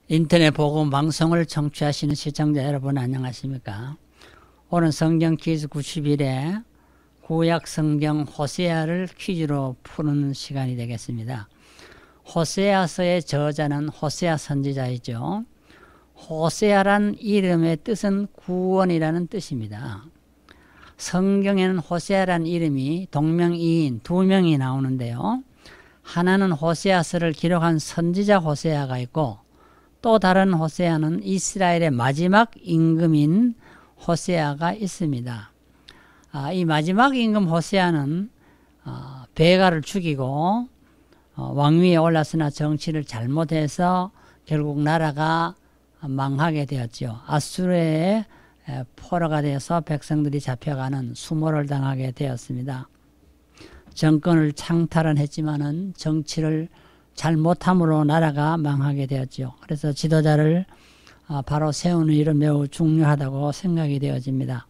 인터넷 복음 방송을 청취하시는 시청자 여러분 안녕하십니까? 오늘 성경 퀴즈 90일에 구약 성경 호세아를 퀴즈로 푸는 시간이 되겠습니다. 호세아서의 저자는 호세아 선지자이죠. 호세아란 이름의 뜻은 구원이라는 뜻입니다. 성경에는 호세아란 이름이 동명이인 두 명이 나오는데요. 하나는 호세아서를 기록한 선지자 호세아가 있고 또 다른 호세아는 이스라엘의 마지막 임금인 호세아가 있습니다. 이 마지막 임금 호세아는 베가를 죽이고 왕위에 올랐으나 정치를 잘못해서 결국 나라가 망하게 되었죠. 아수르의 포로가 되어서 백성들이 잡혀가는 수모를 당하게 되었습니다. 정권을 창탈은 했지만은 정치를 잘못함으로 나라가 망하게 되었죠. 그래서 지도자를 바로 세우는 일은 매우 중요하다고 생각이 되어집니다.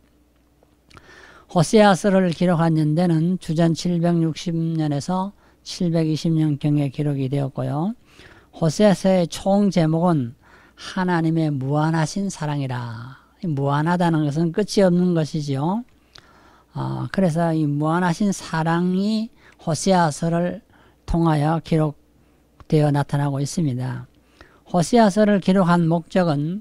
호세아서를 기록한 연대는 주전 760년에서 720년경에 기록이 되었고요. 호세아서의 총 제목은 하나님의 무한하신 사랑이라. 무한하다는 것은 끝이 없는 것이죠. 그래서 이 무한하신 사랑이 호세아서를 통하여 기록되어 나타나고 있습니다. 호세아서를 기록한 목적은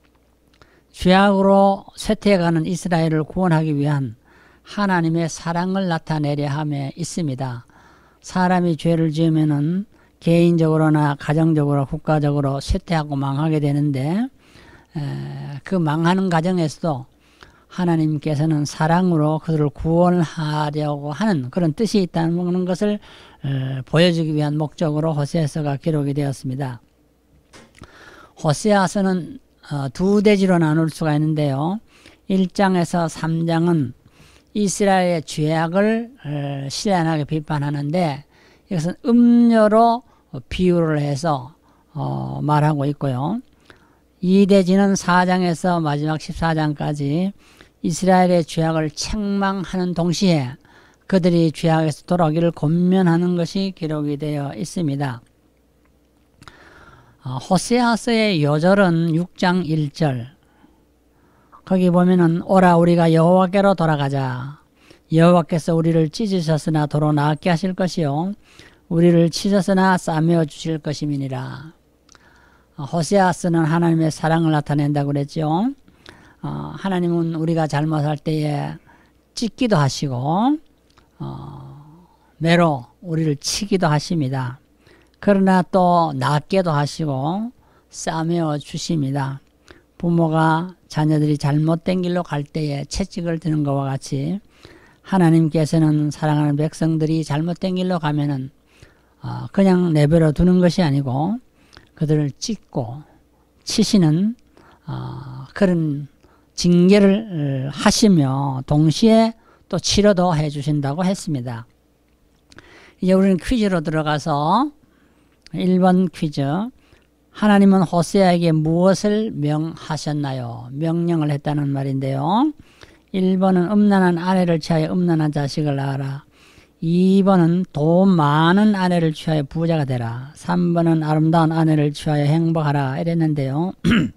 죄악으로 쇠퇴해가는 이스라엘을 구원하기 위한 하나님의 사랑을 나타내려 함에 있습니다. 사람이 죄를 지으면은 개인적으로나 가정적으로 국가적으로 쇠퇴하고 망하게 되는데 그 망하는 과정에서도 하나님께서는 사랑으로 그들을 구원하려고 하는 그런 뜻이 있다는 것을 보여주기 위한 목적으로 호세아서가 기록이 되었습니다. 호세아서는 두 대지로 나눌 수가 있는데요. 1장에서 3장은 이스라엘의 죄악을 신랄하게 비판하는데 이것은 음료로 비유를 해서 말하고 있고요. 2대지는 4장에서 마지막 14장까지 이스라엘의 죄악을 책망하는 동시에 그들이 죄악에서 돌아오기를 권면하는 것이 기록이 되어 있습니다. 호세아서의 요절은 6장 1절 거기 보면은 오라 우리가 여호와께로 돌아가자. 여호와께서 우리를 찢으셨으나 도로 나았게 하실 것이요 우리를 치셨으나 싸매어 주실 것임이니라. 호세아서는 하나님의 사랑을 나타낸다고 그랬죠. 하나님은 우리가 잘못할 때에 찢기도 하시고 매로 우리를 치기도 하십니다. 그러나 또 낫게도 하시고 싸매어 주십니다. 부모가 자녀들이 잘못된 길로 갈 때에 채찍을 드는 것과 같이 하나님께서는 사랑하는 백성들이 잘못된 길로 가면은 그냥 내버려 두는 것이 아니고 그들을 찢고 치시는 그런 징계를 하시며 동시에 또 치료도 해주신다고 했습니다. 이제 우리는 퀴즈로 들어가서 1번 퀴즈. 하나님은 호세아에게 무엇을 명하셨나요? 명령을 했다는 말인데요. 1번은 음란한 아내를 취하여 음란한 자식을 낳아라. 2번은 돈 많은 아내를 취하여 부자가 되라. 3번은 아름다운 아내를 취하여 행복하라. 이랬는데요.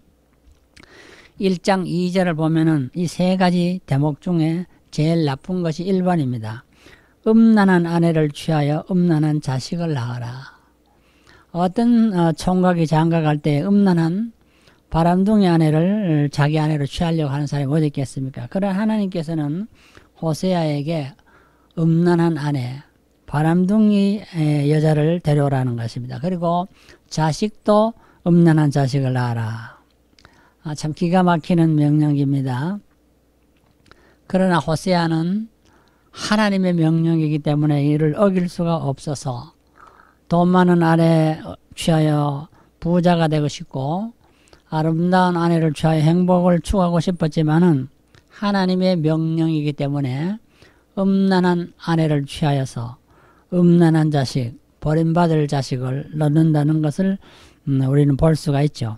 1장 2절을 보면은 이 세 가지 대목 중에 제일 나쁜 것이 1번입니다. 음란한 아내를 취하여 음란한 자식을 낳아라. 어떤 총각이 장가갈 때 음란한 바람둥이 아내를 자기 아내로 취하려고 하는 사람이 어디 있겠습니까? 그러나 하나님께서는 호세아에게 음란한 아내, 바람둥이 여자를 데려오라는 것입니다. 그리고 자식도 음란한 자식을 낳아라. 참 기가 막히는 명령입니다. 그러나 호세아는 하나님의 명령이기 때문에 이를 어길 수가 없어서 돈 많은 아내 취하여 부자가 되고 싶고 아름다운 아내를 취하여 행복을 추구하고 싶었지만은 하나님의 명령이기 때문에 음란한 아내를 취하여서 음란한 자식, 버림받을 자식을 낳는다는 것을 우리는 볼 수가 있죠.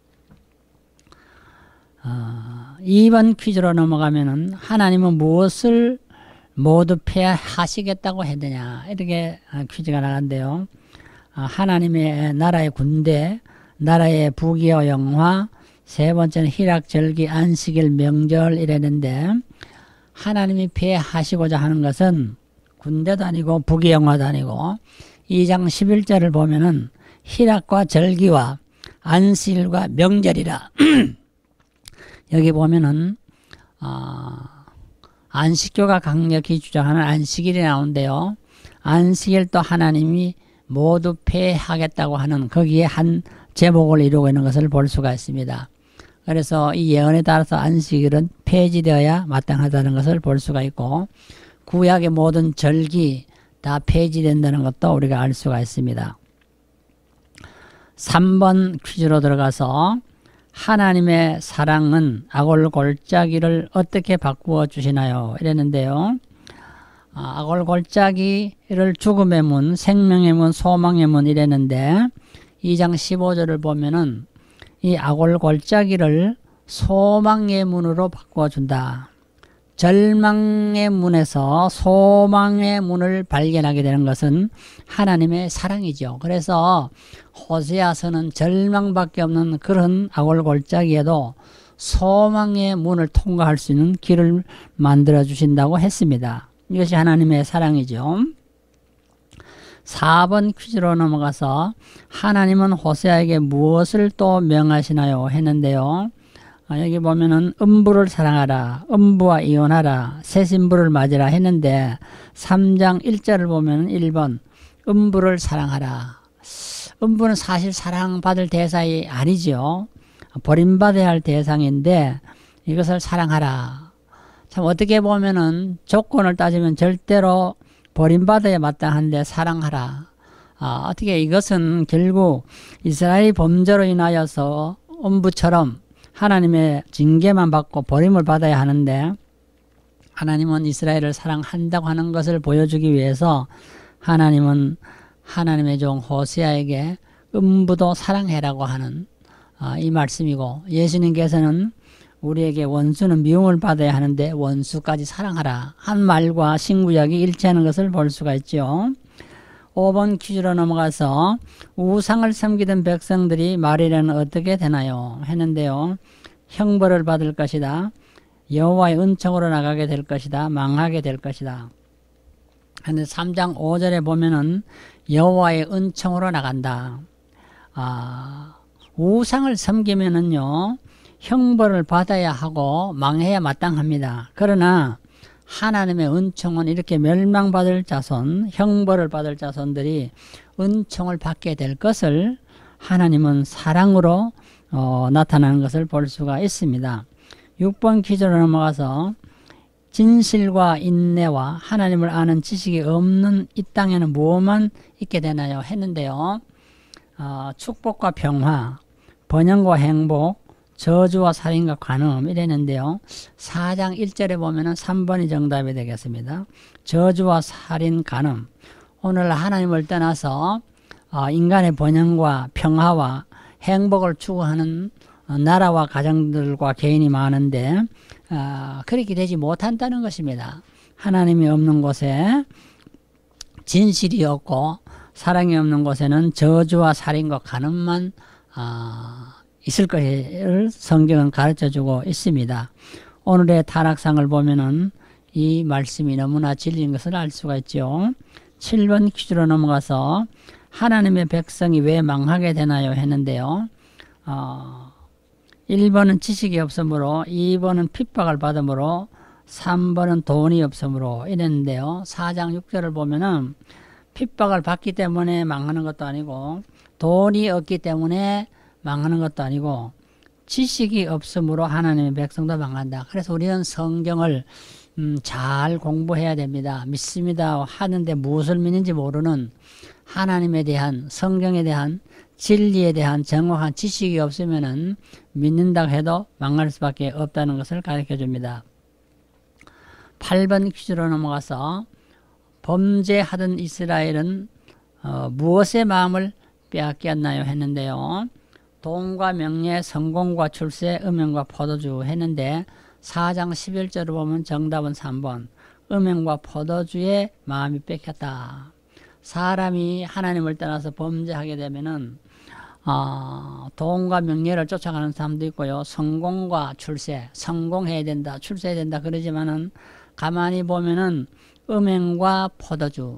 2번 퀴즈로 넘어가면은 하나님은 무엇을 모두 폐하시겠다고 했느냐 이렇게 퀴즈가 나간대요. 하나님의 나라의 군대 나라의 부귀와 영화, 세 번째는 희락절기, 안식일, 명절 이랬는데 하나님이 폐하시고자 하는 것은 군대도 아니고 부귀영화도 아니고 2장 11절을 보면은 희락과 절기와 안식일과 명절이라 여기 보면은 안식교가 강력히 주장하는 안식일이 나오는데요. 안식일도 하나님이 모두 폐하겠다고 하는 거기에 한 제목을 이루고 있는 것을 볼 수가 있습니다. 그래서 이 예언에 따라서 안식일은 폐지되어야 마땅하다는 것을 볼 수가 있고 구약의 모든 절기 다 폐지된다는 것도 우리가 알 수가 있습니다. 3번 퀴즈로 들어가서 하나님의 사랑은 아골골짜기를 어떻게 바꾸어 주시나요? 이랬는데요. 아골골짜기를 죽음의 문, 생명의 문, 소망의 문 이랬는데 2장 15절을 보면은 이 아골골짜기를 소망의 문으로 바꾸어 준다. 절망의 문에서 소망의 문을 발견하게 되는 것은 하나님의 사랑이죠. 그래서 호세아서는 절망밖에 없는 그런 아골골짜기에도 소망의 문을 통과할 수 있는 길을 만들어 주신다고 했습니다. 이것이 하나님의 사랑이죠. 4번 퀴즈로 넘어가서 하나님은 호세아에게 무엇을 또 명하시나요? 했는데요. 여기 보면은 음부를 사랑하라, 음부와 이혼하라, 새 신부를 맞으라 했는데 3장 1절을 보면 1번 음부를 사랑하라. 음부는 사실 사랑받을 대상이 아니죠. 버림받아야 할 대상인데 이것을 사랑하라. 참 어떻게 보면은 조건을 따지면 절대로 버림받아야 마땅한데 사랑하라. 어떻게 이것은 결국 이스라엘이 범죄로 인하여서 음부처럼 하나님의 징계만 받고 버림을 받아야 하는데 하나님은 이스라엘을 사랑한다고 하는 것을 보여주기 위해서 하나님은 하나님의 종 호세아에게 음부도 사랑해라고 하는 이 말씀이고 예수님께서는 우리에게 원수는 미움을 받아야 하는데 원수까지 사랑하라 한 말과 신구약이 일치하는 것을 볼 수가 있죠. 5번 퀴즈로 넘어가서 우상을 섬기던 백성들이 말일에는 어떻게 되나요? 했는데요. 형벌을 받을 것이다. 여호와의 은총으로 나가게 될 것이다. 망하게 될 것이다. 근데 3장 5절에 보면은 여호와의 은총으로 나간다. 우상을 섬기면은요. 형벌을 받아야 하고 망해야 마땅합니다. 그러나 하나님의 은총은 이렇게 멸망받을 자손, 형벌을 받을 자손들이 은총을 받게 될 것을 하나님은 사랑으로 나타나는 것을 볼 수가 있습니다. 6번 퀴즈로 넘어가서 진실과 인내와 하나님을 아는 지식이 없는 이 땅에는 무엇만 있게 되나요? 했는데요. 축복과 평화, 번영과 행복, 저주와 살인과 간음 이랬는데요. 4장 1절에 보면은 3번이 정답이 되겠습니다. 저주와 살인, 간음. 오늘 하나님을 떠나서 인간의 번영과 평화와 행복을 추구하는 나라와 가정들과 개인이 많은데 그렇게 되지 못한다는 것입니다. 하나님이 없는 곳에 진실이 없고 사랑이 없는 곳에는 저주와 살인과 간음만 있을 것을 성경은 가르쳐주고 있습니다. 오늘의 타락상을 보면은 이 말씀이 너무나 진리인 것을 알 수가 있죠. 7번 퀴즈로 넘어가서 하나님의 백성이 왜 망하게 되나요? 했는데요. 1번은 지식이 없으므로, 2번은 핍박을 받으므로, 3번은 돈이 없으므로 이랬는데요. 4장 6절을 보면은 핍박을 받기 때문에 망하는 것도 아니고 돈이 없기 때문에 망하는 것도 아니고 지식이 없으므로 하나님의 백성도 망한다. 그래서 우리는 성경을 잘 공부해야 됩니다. 믿습니다 하는데 무엇을 믿는지 모르는 하나님에 대한 성경에 대한 진리에 대한 정확한 지식이 없으면은 믿는다고 해도 망할 수밖에 없다는 것을 가르쳐 줍니다. 8번 퀴즈로 넘어가서 범죄하던 이스라엘은 무엇의 마음을 빼앗겼나요? 했는데요. 돈과 명예, 성공과 출세, 음행과 포도주 했는데 4장 11절을 보면 정답은 3번 음행과 포도주의 마음이 뺏겼다. 사람이 하나님을 떠나서 범죄하게 되면은 돈과 명예를 쫓아가는 사람도 있고요. 성공과 출세, 성공해야 된다, 출세해야 된다 그러지만은 가만히 보면은 음행과 포도주,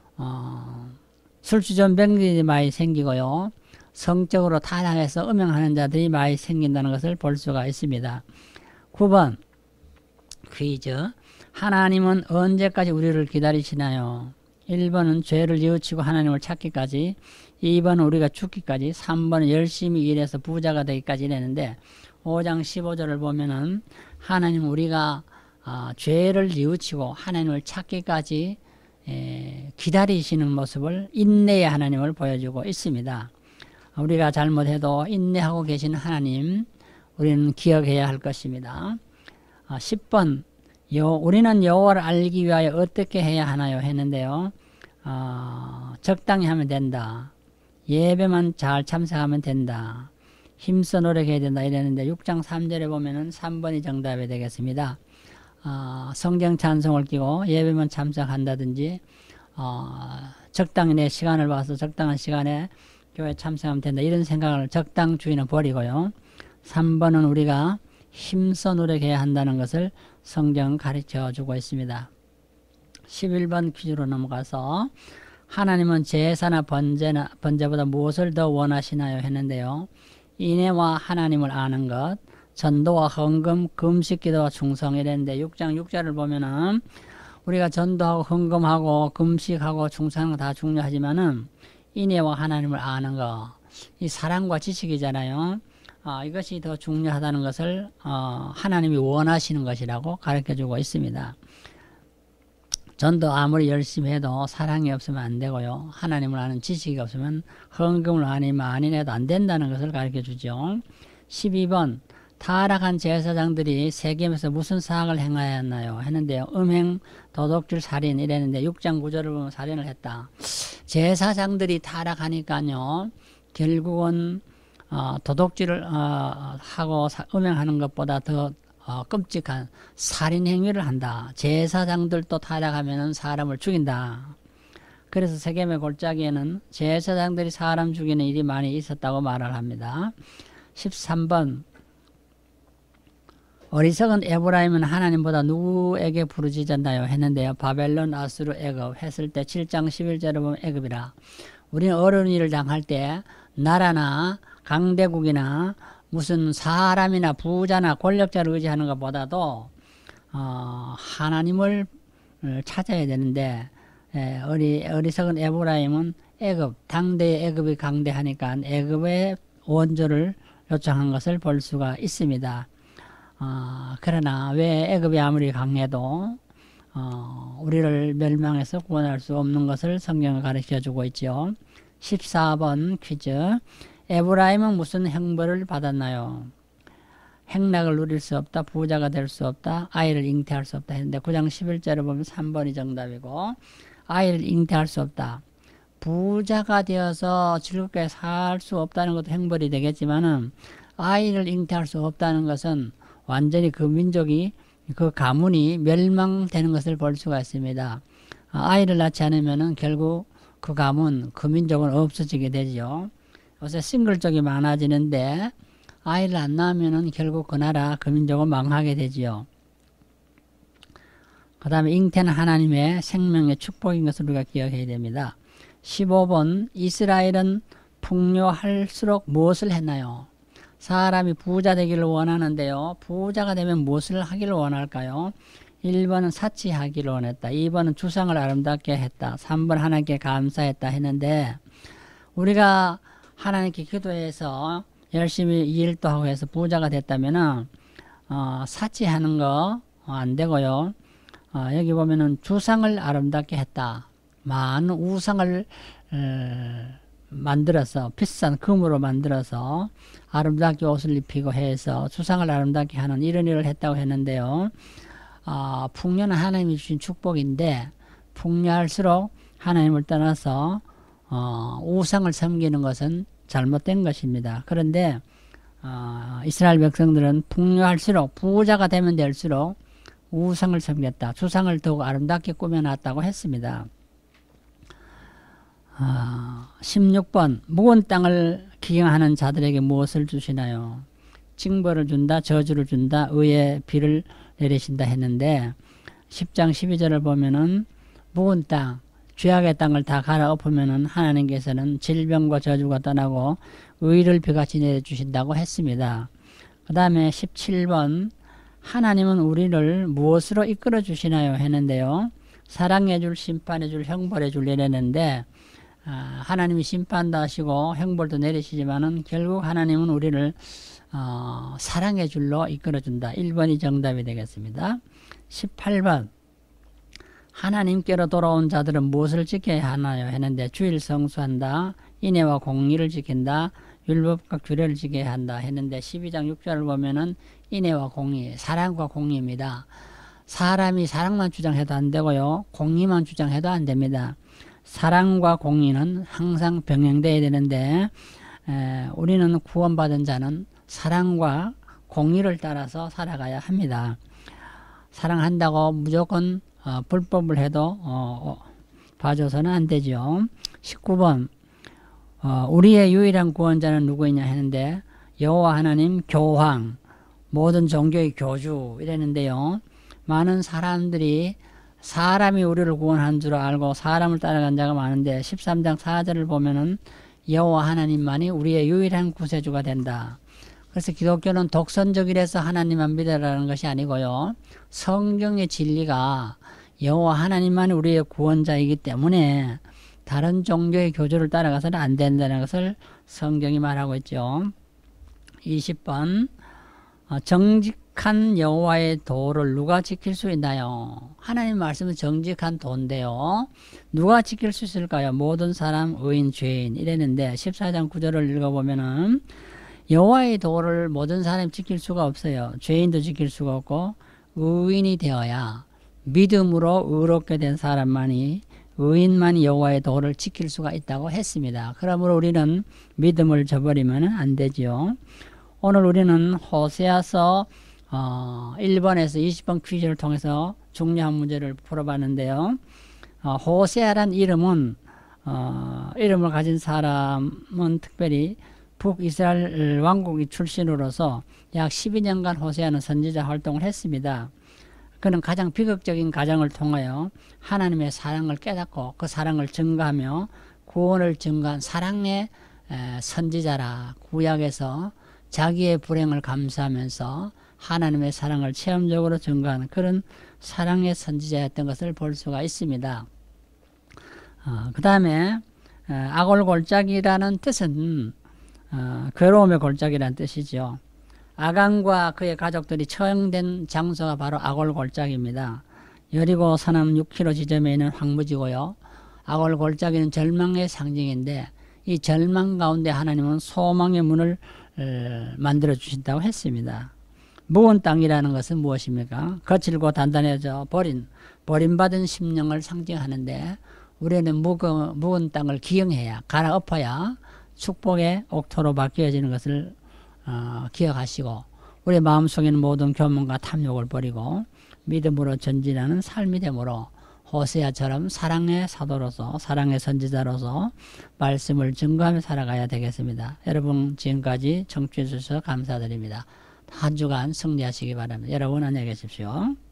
술주전병들이 많이 생기고요. 성적으로 타락해서 음행하는 자들이 많이 생긴다는 것을 볼 수가 있습니다. 9번 퀴즈. 하나님은 언제까지 우리를 기다리시나요? 1번은 죄를 뉘우치고 하나님을 찾기까지, 2번은 우리가 죽기까지, 3번은 열심히 일해서 부자가 되기까지 이랬는데 5장 15절을 보면은 하나님 우리가 죄를 뉘우치고 하나님을 찾기까지 기다리시는 모습을, 인내의 하나님을 보여주고 있습니다. 우리가 잘못해도 인내하고 계시는 하나님 우리는 기억해야 할 것입니다. 10번 우리는 여호와를 알기 위하여 어떻게 해야 하나요? 했는데요. 적당히 하면 된다. 예배만 잘 참석하면 된다. 힘써 노력해야 된다 이랬는데 6장 3절에 보면은 3번이 정답이 되겠습니다. 성경 찬송을 끼고 예배만 참석한다든지 적당히 내 시간을 봐서 적당한 시간에 교회 참석하면 된다 이런 생각을 적당주의는 버리고요. 3번은 우리가 힘써 노력해야 한다는 것을 성경 가르쳐 주고 있습니다. 11번 퀴즈로 넘어가서 하나님은 제사나 번제보다 무엇을 더 원하시나요? 했는데요. 인애와 하나님을 아는 것, 전도와 헌금, 금식, 기도와 충성 이랬는데 6장 6절을 보면은 우리가 전도하고 헌금하고 금식하고 충성하는 거 다 중요하지만은 인애와 하나님을 아는 거, 이 사랑과 지식이잖아요. 이것이 더 중요하다는 것을 하나님이 원하시는 것이라고 가르쳐주고 있습니다. 전도 아무리 열심히 해도 사랑이 없으면 안 되고요. 하나님을 아는 지식이 없으면 헌금을 많이 내도 안 된다는 것을 가르쳐주죠. 12번 타락한 제사장들이 세겜에서 무슨 사악을 행하였나요? 했는데요. 음행, 도둑질, 살인 이랬는데 6장 9절을 보면 살인을 했다. 제사장들이 타락하니까요. 결국은 도둑질을 하고 음행하는 것보다 더 끔찍한 살인 행위를 한다. 제사장들도 타락하면 사람을 죽인다. 그래서 세겜의 골짜기에는 제사장들이 사람 죽이는 일이 많이 있었다고 말을 합니다. 13번 어리석은 에브라임은 하나님보다 누구에게 부르짖었나요? 했는데요. 바벨론, 아수르, 애굽 했을 때 7장 11절을 보면 애굽이라. 우리는 어려운 일을 당할 때 나라나 강대국이나 무슨 사람이나 부자나 권력자를 의지하는 것보다도 하나님을 찾아야 되는데 어리석은 에브라임은 애굽, 당대의 애굽이 강대하니까 애굽의 원조를 요청한 것을 볼 수가 있습니다. 그러나 왜 애굽이 아무리 강해도 우리를 멸망해서 구원할 수 없는 것을 성경을 가르쳐주고 있죠. 14번 퀴즈. 에브라임은 무슨 형벌을 받았나요? 행락을 누릴 수 없다, 부자가 될 수 없다, 아이를 잉태할 수 없다 했는데 9장 11절을 보면 3번이 정답이고, 아이를 잉태할 수 없다. 부자가 되어서 즐겁게 살 수 없다는 것도 형벌이 되겠지만은 아이를 잉태할 수 없다는 것은 완전히 그 민족이, 그 가문이 멸망되는 것을 볼 수가 있습니다. 아이를 낳지 않으면은 결국 그 가문, 그 민족은 없어지게 되죠. 요새 싱글족이 많아지는데 아이를 안 낳으면은 결국 그 나라, 그 민족은 망하게 되지요. 그 다음에 잉태는 하나님의 생명의 축복인 것을 우리가 기억해야 됩니다. 15번 이스라엘은 풍요할수록 무엇을 했나요? 사람이 부자 되기를 원하는데요. 부자가 되면 무엇을 하기를 원할까요? 1번은 사치하기를 원했다. 2번은 주상을 아름답게 했다. 3번 하나님께 감사했다 했는데 우리가 하나님께 기도해서 열심히 일도 하고 해서 부자가 됐다면은 사치하는 거 안 되고요. 여기 보면은 주상을 아름답게 했다. 많은 우상을 만들어서 비싼 금으로 만들어서 아름답게 옷을 입히고 해서 주상을 아름답게 하는 이런 일을 했다고 했는데요. 풍요는 하나님이 주신 축복인데 풍요할수록 하나님을 떠나서 우상을 섬기는 것은 잘못된 것입니다. 그런데 이스라엘 백성들은 풍요할수록 부자가 되면 될수록 우상을 섬겼다. 주상을 더욱 아름답게 꾸며놨다고 했습니다. 16번 묵은 땅을 기경하는 자들에게 무엇을 주시나요? 징벌을 준다, 저주를 준다, 의의 비를 내리신다 했는데 10장 12절을 보면은 묵은 땅, 죄악의 땅을 다 갈아엎으면은 하나님께서는 질병과 저주가 떠나고 의를 비같이 내려주신다고 했습니다. 그 다음에 17번 하나님은 우리를 무엇으로 이끌어 주시나요? 했는데요. 사랑해 줄, 심판해 줄, 형벌해 줄 이랬는데 하나님이 심판도 하시고 형벌도 내리시지만은 결국 하나님은 우리를 사랑해 줄로 이끌어 준다. 1번이 정답이 되겠습니다. 18번 하나님께로 돌아온 자들은 무엇을 지켜야 하나요? 했는데 주일 성수한다. 인애와 공의를 지킨다. 율법과 규례를 지켜야 한다 했는데 12장 6절을 보면은 인애와 공의, 사랑과 공의입니다. 사람이 사랑만 주장해도 안 되고요. 공의만 주장해도 안 됩니다. 사랑과 공의는 항상 병행돼야 되는데 우리는 구원받은 자는 사랑과 공의를 따라서 살아가야 합니다. 사랑한다고 무조건 불법을 해도 봐줘서는 안 되죠. 19번 우리의 유일한 구원자는 누구이냐 했는데 여호와 하나님, 교황, 모든 종교의 교주 이랬는데요. 많은 사람들이 사람이 우리를 구원한 줄 알고 사람을 따라간 자가 많은데 13장 4절을 보면은 여호와 하나님만이 우리의 유일한 구세주가 된다. 그래서 기독교는 독선적이라서 하나님만 믿으라는 것이 아니고요. 성경의 진리가 여호와 하나님만이 우리의 구원자이기 때문에 다른 종교의 교주를 따라가서는 안 된다는 것을 성경이 말하고 있죠. 20번 정직한 여호와의 도를 누가 지킬 수 있나요? 하나님 말씀은 정직한 도인데요. 누가 지킬 수 있을까요? 모든 사람, 의인, 죄인 이랬는데 14장 9절을 읽어보면은 여호와의 도를 모든 사람이 지킬 수가 없어요. 죄인도 지킬 수가 없고 의인이 되어야 믿음으로 의롭게 된 사람만이 의인만이 여호와의 도를 지킬 수가 있다고 했습니다. 그러므로 우리는 믿음을 저버리면 안 되지요. 오늘 우리는 호세아서 1번에서 20번 퀴즈를 통해서 중요한 문제를 풀어봤는데요. 호세아란 이름은 이름을 가진 사람은 특별히 북이스라엘 왕국의 출신으로서 약 12년간 호세아는 선지자 활동을 했습니다. 그는 가장 비극적인 가정을 통하여 하나님의 사랑을 깨닫고 그 사랑을 증거하며 구원을 증거한 사랑의 선지자라. 구약에서 자기의 불행을 감수하면서 하나님의 사랑을 체험적으로 증거하는 그런 사랑의 선지자였던 것을 볼 수가 있습니다. 그 다음에 아골골짜기라는 뜻은 괴로움의 골짜기라는 뜻이죠. 아간과 그의 가족들이 처형된 장소가 바로 아골골짜기입니다. 여리고 서남 6km 지점에 있는 황무지고요. 아골골짜기는 절망의 상징인데 이 절망 가운데 하나님은 소망의 문을 만들어 주신다고 했습니다. 묵은 땅이라는 것은 무엇입니까? 거칠고 단단해져 버림받은 심령을 상징하는데 우리는 묵은 땅을 기용해야 갈아엎어야 축복의 옥토로 바뀌어지는 것을 기억하시고 우리 마음속에는 모든 교만과 탐욕을 버리고 믿음으로 전진하는 삶이 되므로 호세아처럼 사랑의 사도로서 사랑의 선지자로서 말씀을 증거하며 살아가야 되겠습니다. 여러분 지금까지 청취해 주셔서 감사드립니다. 한 주간 승리하시기 바랍니다. 여러분 안녕히 계십시오.